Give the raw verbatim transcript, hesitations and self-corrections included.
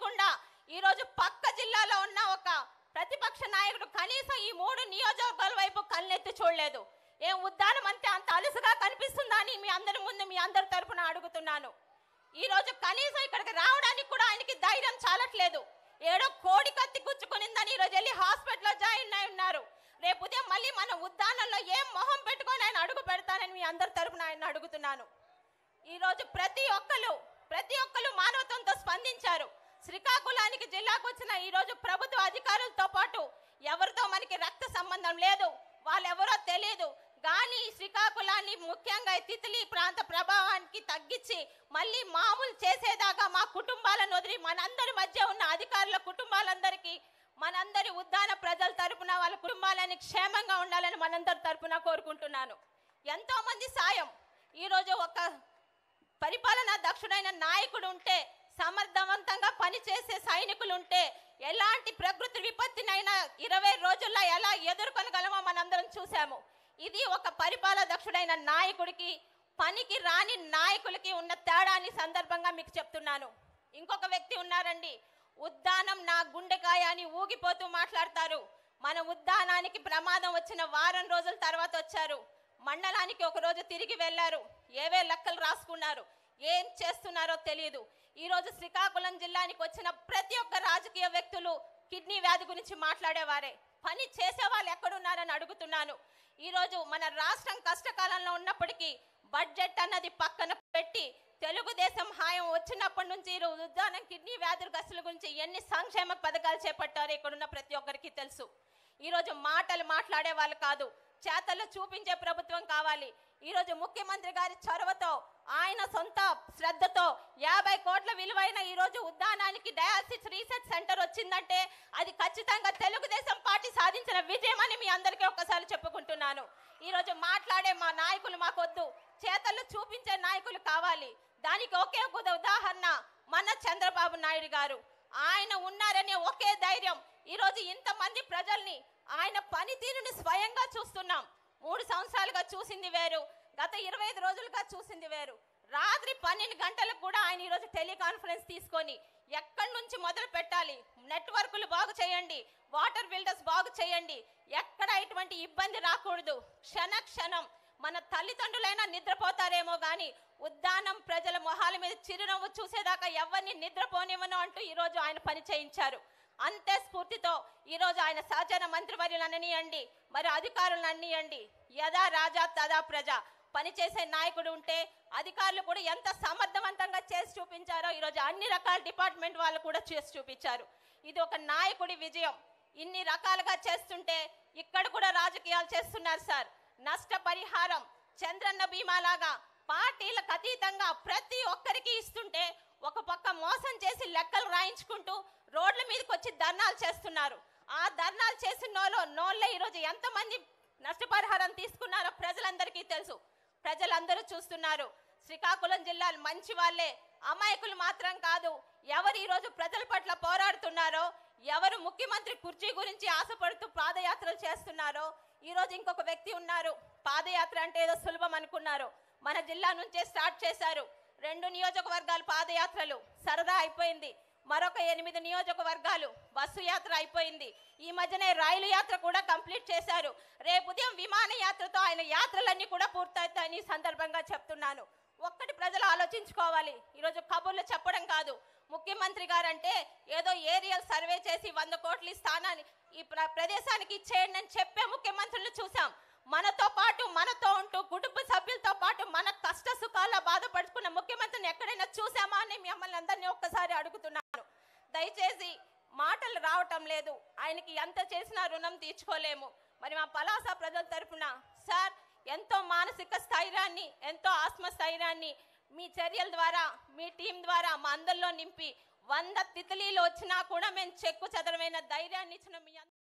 లేకుండా ఈ రోజు పక్క జిల్లాలో ఉన్న ఒక ప్రతిపక్ష నాయకుడు కనీసం ఈ మూడు నియోజకవర్గాల వైపు కళ్ళెత్తి చూడలేదు. ఏం ఉద్దానం అంతే అంత అలుసుగా కనిపిస్తుందా అని మీ అందరి ముందు మీ అందరి తరపున అడుగుతున్నాను. ఈ రోజు కనీసం ఇక్కడికి రావడానికి కూడా ఆయనకి ధైర్యం చాలట్లేదు. ఏడో కోడి కత్తి గుచ్చుకునిందని ఈ రోజు వెళ్ళి హాస్పిటల్లో జాయిన్ అయి ఉన్నారు. రేపు ఉదయం మళ్ళీ మన ఉద్దానంలో ఏం మొహం పెట్టుకొని ఆయన అడుగు పెడతానని మీ అందరి తరపున ఆయన అడుగుతున్నాను. ఈ రోజు ప్రతి ఒక్కరు ప్రతి ఒక్కరు మానవత్వంతో స్పందించారు. శ్రీకాకుళానికి జిల్లాకు వచ్చిన ఈ రోజు ప్రభుత్వ అధికారులతో పాటు ఎవరితో మనకి రక్త సంబంధం లేదు, వాళ్ళెవరో తెలియదు. కానీ శ్రీకాకుళాన్ని ముఖ్యంగా తితిలి ప్రాంత ప్రభావానికి తగ్గించి మళ్ళీ మామూలు చేసేదాకా మా కుటుంబాలను వదిలి మనందరి మధ్య ఉన్న అధికారుల కుటుంబాలందరికీ మనందరి ఉద్దాన ప్రజల తరపున వాళ్ళ కుటుంబాలని క్షేమంగా ఉండాలని మనందరి తరపున కోరుకుంటున్నాను. ఎంతో మంది సాయం ఈరోజు ఒక పరిపాలనా దక్షుడైన నాయకుడు ఉంటే, సమర్థవంతంగా పనిచేసే సైనికులు ఉంటే ఎలాంటి ప్రకృతి విపత్తినైనా ఇరవై రోజుల్లో ఎలా ఎదుర్కొనగలమో మనందరం చూసాము. ఇది ఒక పరిపాలన దక్షుడైన నాయకుడికి పనికి రాని నాయకులకి ఉన్న తేడాని సందర్భంగా మీకు చెప్తున్నాను. ఇంకొక వ్యక్తి ఉన్నారండి, ఉద్దానం నా గుండెకాయ అని ఊగిపోతూ మాట్లాడతారు. మన ఉద్దానానికి ప్రమాదం వచ్చిన వారం రోజుల తర్వాత వచ్చారు. మండలానికి ఒక రోజు తిరిగి వెళ్ళారు. ఏవే లెక్కలు రాసుకున్నారు, ఏం చేస్తున్నారో తెలియదు. ఈరోజు శ్రీకాకుళం జిల్లానికి వచ్చిన ప్రతి ఒక్క రాజకీయ వ్యక్తులు కిడ్నీ వ్యాధి గురించి మాట్లాడేవారే. పని చేసే వాళ్ళు ఎక్కడున్నారని అడుగుతున్నాను. ఈరోజు మన రాష్ట్రం కష్టకాలంలో ఉన్నప్పటికీ బడ్జెట్ అన్నది పక్కన పెట్టి తెలుగుదేశం హాయం వచ్చినప్పటి నుంచి ఈరోజు ఉద్దానం కిడ్నీ వ్యాధుల గురించి ఎన్ని సంక్షేమ పథకాలు చేపట్టారో ఇక్కడున్న ప్రతి ఒక్కరికి తెలుసు. ఈరోజు మాటలు మాట్లాడే వాళ్ళు కాదు, చేతల్లో చూపించే ప్రభుత్వం కావాలి. ఈరోజు ముఖ్యమంత్రి గారి చొరవతో ఆయన సొంత శ్రద్ధతో యాభై కోట్ల విలువైన ఈరోజు ఉద్దానానికి డయాలసిస్ రీసెర్చ్ సెంటర్ వచ్చిందంటే అది ఖచ్చితంగా తెలుగుదేశం పార్టీ సాధించిన విజయం అని మీ అందరికీ ఒక్కసారి చెప్పుకుంటున్నాను. ఈరోజు మాట్లాడే మా నాయకులు మాకొద్దు, చేతల్లో చూపించే నాయకులు కావాలి. దానికి ఒకే ఒక ఉదాహరణ మన చంద్రబాబు నాయుడు గారు. ఆయన ఉన్నారనే ఒకే ధైర్యం ఈరోజు ఇంతమంది ప్రజల్ని ఆయన పనితీరుని స్వయంగా చూస్తున్నాం. మూడు సంవత్సరాలుగా చూసింది వేరు, గత ఇరవై ఐదు రోజులుగా చూసింది వేరు. రాత్రి పన్నెండు గంటలకు కూడా ఆయన ఈరోజు టెలికాన్ఫరెన్స్ తీసుకొని ఎక్కడి నుంచి మొదలు పెట్టాలి, నెట్వర్క్లు బాగు చేయండి, వాటర్ బిల్డర్స్ బాగు చేయండి, ఎక్కడ ఎటువంటి ఇబ్బంది రాకూడదు, క్షణ క్షణం మన తల్లిదండ్రులైనా నిద్రపోతారేమో కానీ ఉద్దానం ప్రజల మొహాల మీద చిరునవ్వు చూసేదాకా ఎవరిని నిద్రపోనివ్వను అంటూ ఈరోజు ఆయన పని చేయించారు. అంతే స్ఫూర్తితో ఈరోజు ఆయన సహచర మంత్రివర్యులు అనియండి, మరి అధికారులను అనియండి, యథా రాజా తదా ప్రజ పనిచేసే నాయకుడు ఉంటే అధికారులు కూడా ఎంత సమర్థవంతంగా చేసి చూపించారో ఈరోజు అన్ని రకాల డిపార్ట్మెంట్ వాళ్ళు కూడా చేసి చూపించారు. ఇది ఒక నాయకుడి విజయం. ఇన్ని రకాలుగా చేస్తుంటే ఇక్కడ కూడా రాజకీయాలు చేస్తున్నారు సార్. నష్టపరిహారం చంద్రన్న బీమా లాగా పార్టీలకు అతీతంగా ప్రతి ఒక్కరికి ఇస్తుంటే ఒక పక్క మోసం చేసి లెక్కలు రాయించుకుంటూ రోడ్ల మీదకి వచ్చి ధర్నాలు చేస్తున్నారు. ఆ ధర్నాలు చేసిన నోలో నోళ్ళే ఈరోజు ఎంతమంది నష్టపరిహారం తీసుకున్నారో ప్రజలందరికీ తెలుసు, ప్రజలందరూ చూస్తున్నారు. శ్రీకాకుళం జిల్లాలు మంచి వాళ్ళే, అమాయకులు మాత్రం కాదు. ఎవరు ఈరోజు ప్రజల పట్ల పోరాడుతున్నారో, ఎవరు ముఖ్యమంత్రి కుర్చీ గురించి ఆశపడుతూ పాదయాత్రలు చేస్తున్నారో, ఈరోజు ఇంకొక వ్యక్తి ఉన్నారు. పాదయాత్ర అంటే ఏదో సులభం అనుకున్నారు, మన జిల్లా నుంచే స్టార్ట్ చేశారు. రెండు నియోజకవర్గాలు పాదయాత్రలు సరదా అయిపోయింది. మరొక ఎనిమిది నియోజకవర్గాలు బస్సు యాత్ర అయిపోయింది. ఈ మధ్యనే రైలు యాత్ర కూడా కంప్లీట్ చేశారు. రేపు ఉదయం విమాన యాత్రతో ఆయన యాత్రలన్నీ కూడా పూర్తవుతాయని సందర్భంగా చెప్తున్నాను. ఒక్కటి ప్రజలు ఆలోచించుకోవాలి, ఈరోజు కబుర్లు చెప్పడం కాదు. ముఖ్యమంత్రి గారంటే ఏదో ఏరియల్ సర్వే చేసి వంద కోట్ల స్థానాన్ని ఈ ప్రదేశానికి ఇచ్చేయండి అని చెప్పే ముఖ్యమంత్రులు చూసాం. మనతో పాటు మనతో ఉంటూ కుటుంబ సభ్యులతో పాటు మన కష్ట సుఖాల బాధపడుకున్న ముఖ్యమంత్రిని ఎక్కడైనా చూసామా అని మిమ్మల్ని అందరినీ ఒక్కసారి అడుగుతున్నాను. దయచేసి మాటలు రావటం లేదు, ఆయనకి ఎంత చేసినా రుణం తీర్చుకోలేము. మరి మా పలాస ప్రజల తరఫున సార్ ఎంతో మానసిక స్థైర్యాన్ని, ఎంతో ఆత్మస్థైర్యాన్ని మీ చర్యల ద్వారా, మీ టీం ద్వారా మా అందరిలో నింపి వంద తితలీలు వచ్చినా కూడా మేము చెక్కు చెదరమైన ధైర్యాన్ని ఇచ్చిన మీ